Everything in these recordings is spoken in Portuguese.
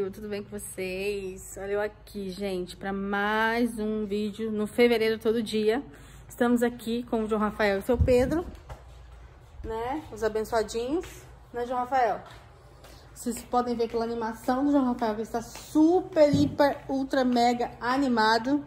Brasil, tudo bem com vocês? Olha eu aqui, gente, para mais um vídeo no Fevereiro Todo Dia. Estamos aqui com o João Rafael e o seu Pedro, né? Os abençoadinhos, né, João Rafael? Vocês podem ver pela animação do João Rafael que está super, hiper, ultra, mega animado.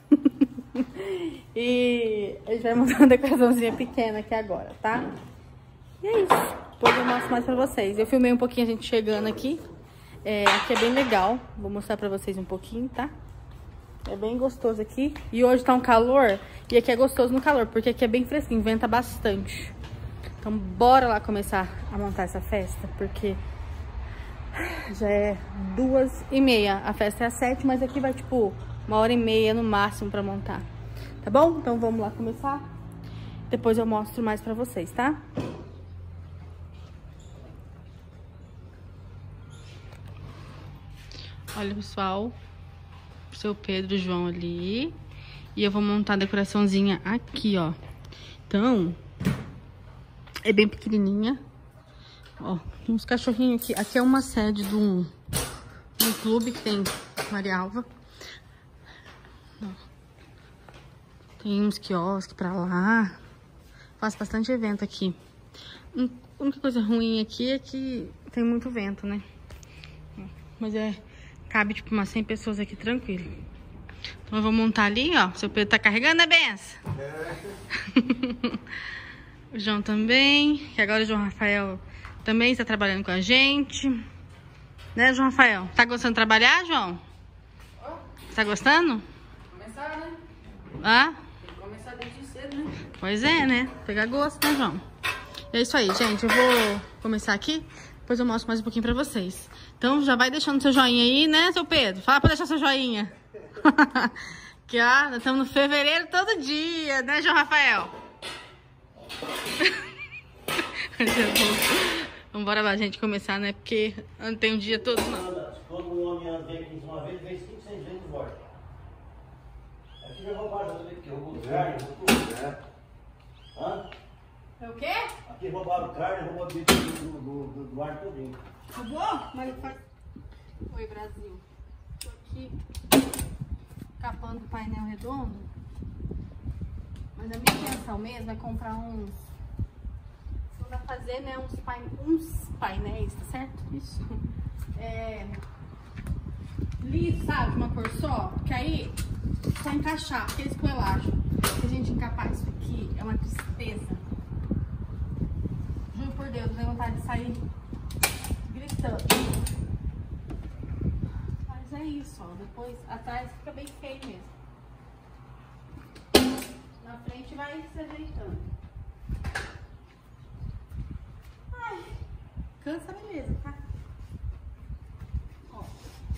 E a gente vai montar uma decoraçãozinha pequena aqui agora, tá? E é isso. Depois eu mostro mais pra vocês. Eu filmei um pouquinho a gente chegando aqui. Aqui é bem legal. Vou mostrar pra vocês um pouquinho, tá? É bem gostoso aqui. E hoje tá um calor. E aqui é gostoso no calor, porque aqui é bem fresquinho, venta bastante. Então bora lá começar a montar essa festa, porque já é 2h30. A festa é às 7, mas aqui vai tipo 1h30 no máximo pra montar. Tá bom? Então vamos lá começar. Depois eu mostro mais pra vocês, tá? Olha, pessoal, o seu Pedro e o João ali. E eu vou montar a decoraçãozinha aqui, ó. Então, é bem pequenininha. Ó, tem uns cachorrinhos aqui. Aqui é uma sede de um clube que tem Maria Alva. Ó. Tem uns quiosques pra lá. Faço bastante evento aqui. A única coisa ruim aqui é que tem muito vento, né? Mas cabe tipo umas 100 pessoas aqui tranquilo. Então eu vou montar ali, ó. Seu Pedro tá carregando a benção. O João também. Que agora o João Rafael também está trabalhando com a gente. Né, João Rafael? Tá gostando de trabalhar, João? Tá gostando? Começar, né? Ah? Tem que começar desde cedo, né? Pois é, né? Pegar gosto, né, João? É isso aí, gente. Eu vou começar aqui. Depois eu mostro mais um pouquinho pra vocês. Então já vai deixando seu joinha aí, né, seu Pedro? Fala pra deixar seu joinha. Que ó, nós estamos no Fevereiro Todo Dia, né, João Rafael? Vambora lá, gente, começar, né? Porque não tem um dia todo, não. Quando o homem vem aqui uma vez, vem 5, 6 vezes e volta. Aqui já roubaram aqui, roubou carne, roubou tudo, né? Hã? É o quê? Aqui roubaram carne, roubou bicho do ar todinho. Roubou? Mas faz... Oi, Brasil. Tô aqui capando o painel redondo. Mas a minha intenção mesmo é comprar uns... Vai fazer, né, uns painéis, tá certo? Isso. Liso, sabe? Uma cor só. Que aí, só encaixar, aqueles com elástico. Se a gente encapar isso aqui, é uma tristeza. Juro por Deus, eu tenho vontade de sair gritando. Mas é isso, ó. Depois, atrás fica bem feio mesmo. Na frente vai se ajeitando. Cansa, beleza, tá? Ó.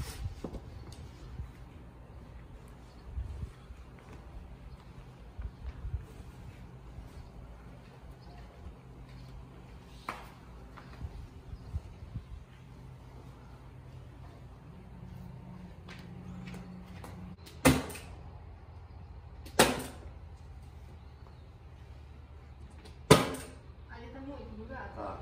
Ali tá muito bugado, tá?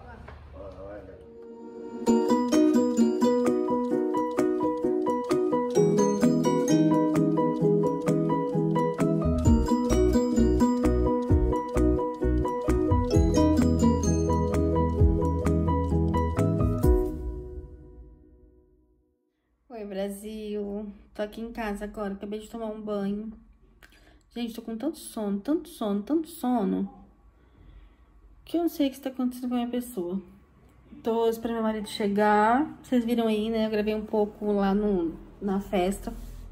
Oi, Brasil. Tô aqui em casa agora, acabei de tomar um banho. Gente, tô com tanto sono, que eu não sei o que está acontecendo com a minha pessoa. Tô esperando meu marido chegar. Vocês viram aí, né? Eu gravei um pouco lá na festa.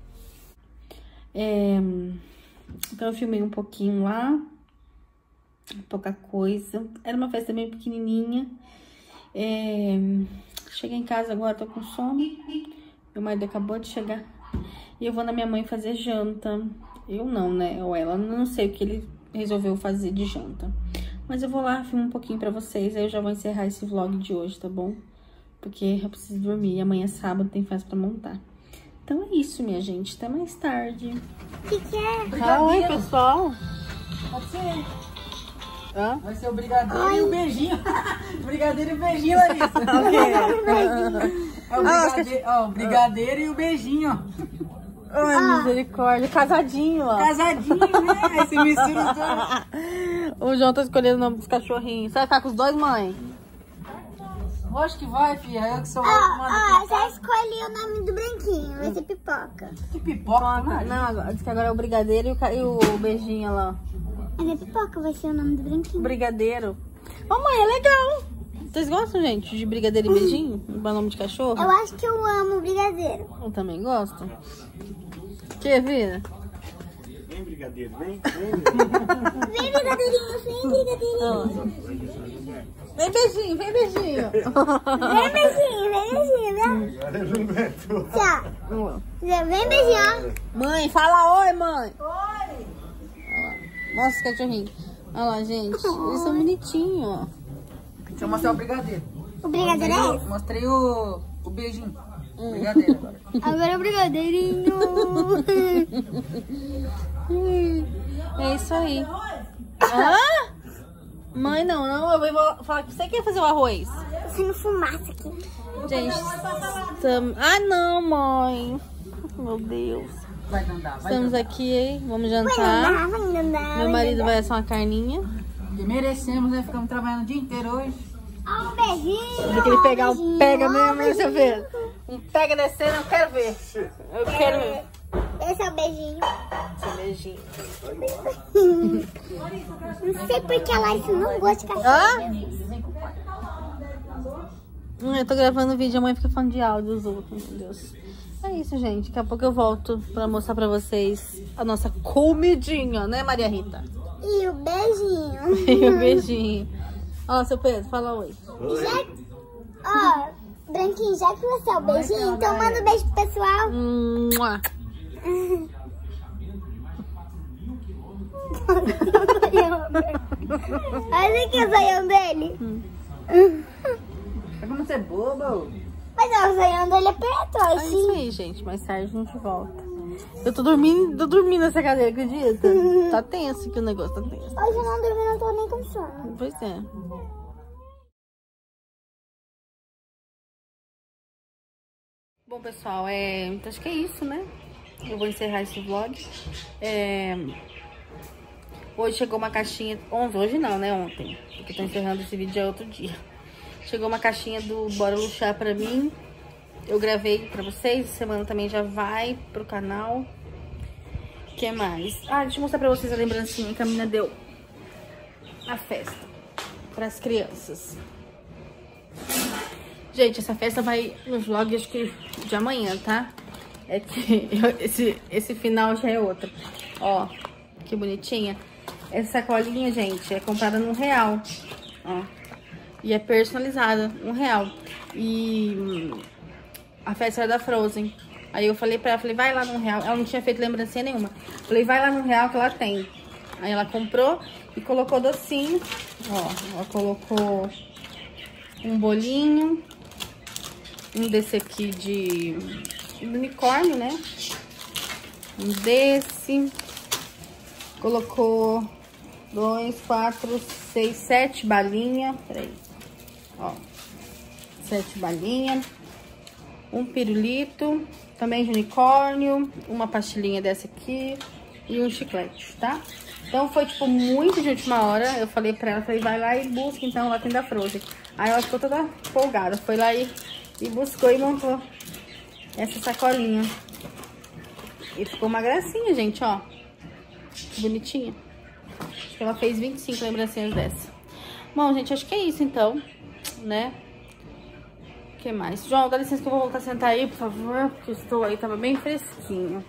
Então eu filmei um pouquinho lá. Pouca coisa. Era uma festa bem pequenininha. Cheguei em casa agora, tô com sono. Meu marido acabou de chegar. E eu vou na minha mãe fazer janta. Eu não, né? Ou ela. Não sei o que ele resolveu fazer de janta. Mas eu vou lá, filmo um pouquinho pra vocês. Aí eu já vou encerrar esse vlog de hoje, tá bom? Porque eu preciso dormir. Amanhã sábado tem festa pra montar. Então é isso, minha gente. Até mais tarde. O que é? Ah, oi, pessoal. Pode ser. Hã? Vai ser o brigadeiro e o beijinho. Brigadeiro e beijinho, Larissa. É o brigadeiro e o beijinho, ó. Ai, misericórdia. Casadinho, ó. Casadinho, né? Esse mistura os dois. O João tá escolhendo o nome dos cachorrinhos. Você vai ficar com os dois, mãe? Lógico que vai, filha. Eu que sou outro. Já escolhi o nome do branquinho. Vai ser Pipoca. Que pipoca, né? Não, agora, diz que agora é o brigadeiro e o beijinho lá. Mas é Pipoca, vai ser o nome do branquinho. Brigadeiro. Ô, mãe, é legal. Vocês gostam, gente, de brigadeiro e beijinho? O nome de cachorro? Eu acho que eu amo brigadeiro. Eu também gosto. Que, vida? Vem, brigadeiro, vem. Vem, brigadeirinho, vem, brigadeirinho. Vem beijinho, vem beijinho. Vem, beijinho, Agora eu não aguento. Tchau. Vem, beijinho. Mãe, fala oi, mãe. Oi. Mostra os cachorrinhos. Olha lá, gente. Eles são bonitinhos, ó. Deixa eu mostrar o brigadeiro. O brigadeiro é esse? Mostrei o beijinho. Brigadeiro agora. Agora é o brigadeirinho. É isso aí. Hã? Mãe, não. Eu vou falar que você quer fazer o arroz. Sendo fumaça aqui. Gente, ah, não, mãe. Meu Deus. Vai andar, vai Estamos andar. aqui, hein? Vamos Vai jantar. andar, vai andar. Meu marido vai assar uma carninha. E merecemos, né? Ficamos trabalhando o dia inteiro hoje. Ó, um beijinho. Tem que ele pegar o beijinho, pega ó, mesmo, beijinho. deixa eu ver. Um pega descendo, eu quero ver. Eu quero ver. Esse é o beijinho. Esse beijinho. Não sei porque a Larissa não gosta de cachorro. Eu tô gravando vídeo, a mãe fica falando de áudio dos outros, meu Deus. É isso, gente. Daqui a pouco eu volto pra mostrar pra vocês a nossa comidinha, né, Maria Rita? E o beijinho. E o beijinho. Ó, seu Pedro, fala oi. Ó, Branquinho, já que você é o beijinho, então manda um beijo pro pessoal. Mua. Olha aqui o zoião dele. É como você é bobo. Mas ó, o zoião dele é preto, ó. É isso aí, gente. Mais tarde a gente volta. Eu tô dormindo nessa cadeira, acredita? Tá tenso aqui o negócio, tá tenso. Hoje eu não dormi, não tô nem com sono. Pois é. Bom, pessoal, então acho que é isso, né? Eu vou encerrar esse vlog. Hoje chegou uma caixinha... Hoje não, né? Ontem. Porque eu tô encerrando esse vídeo já outro dia. Chegou uma caixinha do Bora Luxar pra mim. Eu gravei pra vocês. Semana também já vai pro canal. O que mais? Deixa eu mostrar pra vocês a lembrancinha que a menina deu na festa pras crianças. Gente, essa festa vai no vlog, acho que de amanhã, tá? É que esse final já é outro. Ó, que bonitinha. Essa sacolinha, gente, é comprada R$1. Ó. E é personalizada, R$1. E a festa era da Frozen. Aí eu falei pra ela, vai lá no R$1. Ela não tinha feito lembrancinha nenhuma. Falei, vai lá no R$1 que ela tem. Aí ela comprou e colocou docinho. Ó, ela colocou um bolinho. Um desse aqui de unicórnio, né? Um desse. Colocou 2, 4, 6, 7 balinhas. Peraí. Ó. 7 balinhas. Um pirulito. Também de unicórnio. Uma pastilhinha dessa aqui. E um chiclete, tá? Então foi, tipo, muito de última hora. Eu falei pra ela, vai lá e busca, então, lá tem da Frozen. Aí ela ficou toda folgada. Foi lá e buscou e montou essa sacolinha. E ficou uma gracinha, gente, ó. Bonitinha. Acho que ela fez 25 lembrancinhas dessa. Bom, gente, acho que é isso, então, né? O que mais? João, dá licença que eu vou voltar a sentar aí, por favor, porque eu estou aí, tava bem fresquinho.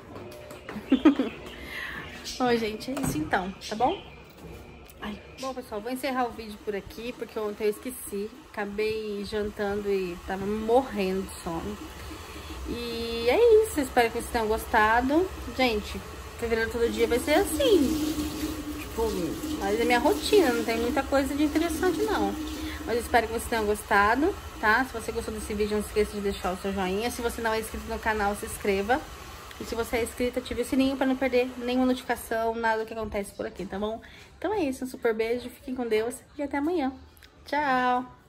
Bom, gente, é isso então, tá bom? Bom, pessoal, vou encerrar o vídeo por aqui, porque ontem eu esqueci. Acabei jantando e tava morrendo de sono. E é isso, espero que vocês tenham gostado. Gente, fevereiro todo dia vai ser assim. Tipo, mas é minha rotina, não tem muita coisa de interessante, não. Mas eu espero que vocês tenham gostado, tá? Se você gostou desse vídeo, não esqueça de deixar o seu joinha. Se você não é inscrito no canal, se inscreva. E se você é inscrito, ative o sininho pra não perder nenhuma notificação, nada do que acontece por aqui, tá bom? Então é isso, um super beijo, fiquem com Deus e até amanhã. Tchau!